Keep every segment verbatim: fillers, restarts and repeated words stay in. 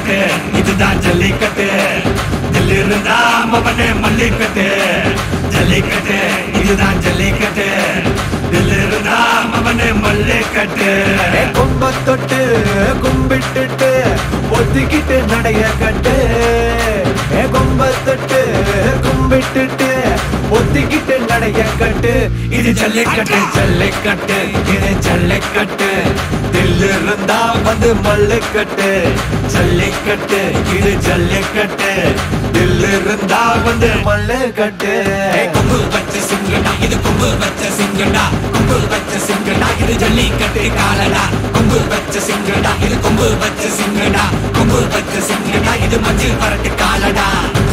ஜல்லிக்கட்டு இதுதான் ஜல்லிக்கட்டு தில்லு இருந்தா மவனே மல்லிக்கட்டு ஜல்லிக்கட்டு இதுதான் ஜல்லிக்கட்டு தில்லு இருந்தா மவனே மல்லிக்கட்டு கும்ப தொட்டு கும்பிட்டுட்டு ஒத்திக்கிட்டு நடைய கட்டு கும்ப தொட்டு கும்பிட்டுட்டு ஒத்திக்கிட்டு நடைய கட்டு இது ஜல்லிக்கட்டு ஜல்லிக்கட்டு இது ஜல்லிக்கட்டு தில்லு இருந்தா வந்து மல்லுக்கட்டு ஜல்லிக்கட்டு இது ஜல்லிக்கட்டு தில்லு இருந்தா வந்து மல்லுக்கட்டு கொம்பு வச்ச சிங்கடா இது கொம்பு வச்ச சிங்கடா கொம்பு வச்ச சிங்கடா இது ஜல்லிக்கட்டு காலடா கொம்பு வச்ச சிங்கடா இது கொம்பு வச்ச சிங்கடா கொம்பு வச்ச சிங்கடா இது மஞ்சள் வரட்டு காலடா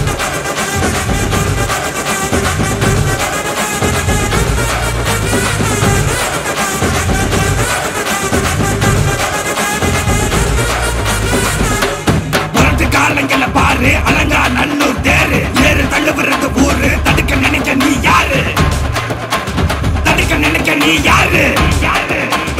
காலங்கள பாரு அலங்கா நல்லூர் தேரு ஏறு தள்ளுவது ஊரு தடுக்க நினைக்க நீ யாரு தடுக்க நினைக்க நீ யாரு யாரு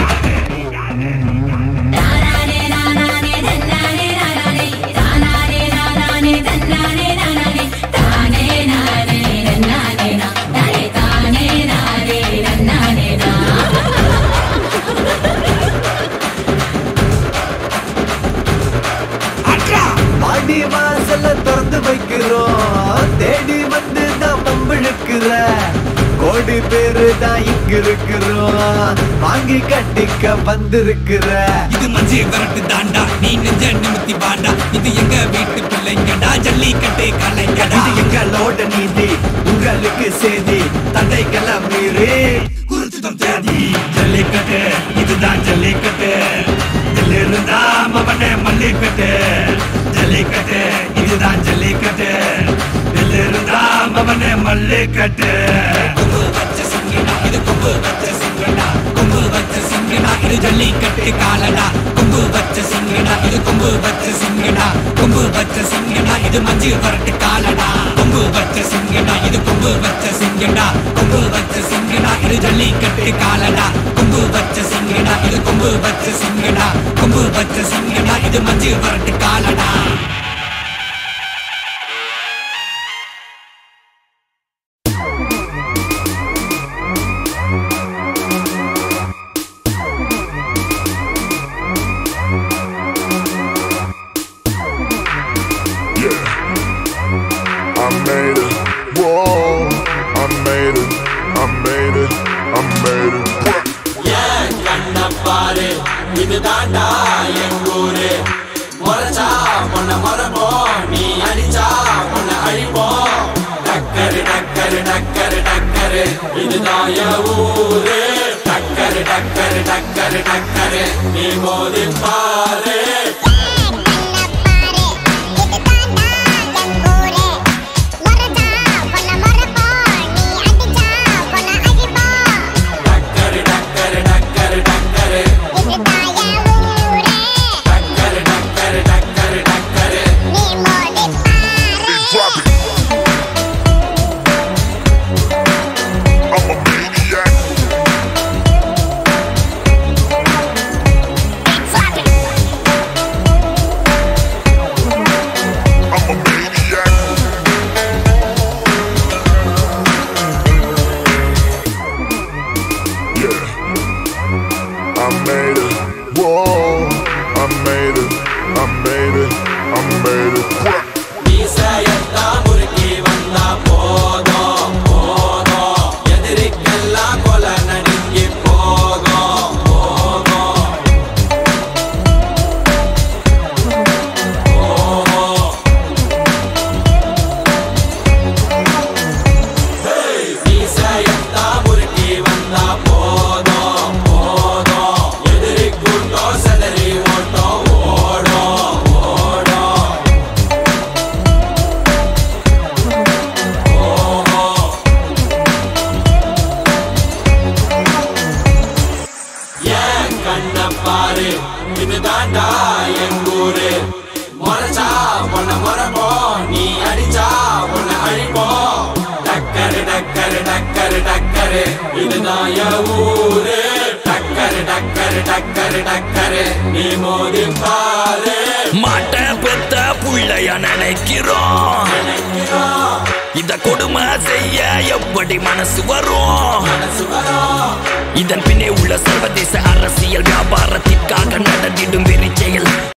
ஆடி வாசல்ல திறந்து வைக்கிறோம் தேடி வந்து தான் பம்பிழுக்கிற கோடி பேரு தான் இங்க இருக்கிறோம் வாங்கி கட்டிக்க வந்திருக்கிற இது மஞ்சி வரட்டு தாண்டா நீ நெஞ்ச நிமித்தி வாண்டா இது எங்க வீட்டு பிள்ளைங்கடா ஜல்லிக்கட்டு கலைங்கடா இது எங்களோட நீதி உங்களுக்கு சேதி தந்தைக்கெல்லாம் மீறி குறிச்சுதான் தேதி ஜல்லிக்கட்டு இதுதான் ஜல்லிக்கட்டு தில்லு இருந்தா மவனே மல்லிக்கட்டு ஜல்லிக்கட்டு இதுதான் ஜல்லிக்கட்டு தில்லு இருந்தா மவனே மல்லிக்கட்டு கொம்பு வச்ச சிங்கடா இது கொம்பு வச்ச சிங்கடா கொம்பு வச்ச சிங்கடா இது ஜல்லிக்கட்டு காலடா கொம்பு வச்ச சிங்கடா இது கொம்பு வச்ச சிங்கடா கொம்பு வச்ச சிங்கடா இது மஞ்சள் வரட்டு காலடா கொம்பு வச்ச சிங்கடா இது கொம்பு வச்ச சிங்கடா கொம்பு வச்ச சிங்கடா இது ஜல்லிக்கட்டு காலடா கொம்பு வச்ச சிங்கடா இது கொம்பு வச்ச சிங்கடா கொம்பு வச்ச சிங்கடா இது மஞ்சள் வரட்டு காலடா I made it, whoa, I made it, I made it, I made it. Yeah, kanna paare, idu daanda engure. Moracha, monna morabo, nee adicha, monna adipo. Dakkare, dakkare, dakkare, dakkare, idu daaya oore. Dakkare, dakkare, dakkare, dakkare, nee modi paare. I made it, whoa, I made it, I made it, I made it. Nisayata murki vanda podo, podo. Yadirikella kola nadingi pogo, pogo. Pogo. Hey, nisayata murki vanda podo, podo. Yadirikkundo sadari oto odo, odo. kanna paare idu daanda engure moracha monna morabo nee adicha monna adipo dakkare dakkare dakkare dakkare idu daaya oore dakkare dakkare dakkare dakkare nee modi paare மாட்ட பெத்த எப்படி மனசு வரும்? இதன் பின்னே உள்ள சர்வதேச அரசியல் வியாபாரத்திற்காக நடந்திடும் வெறி செயல்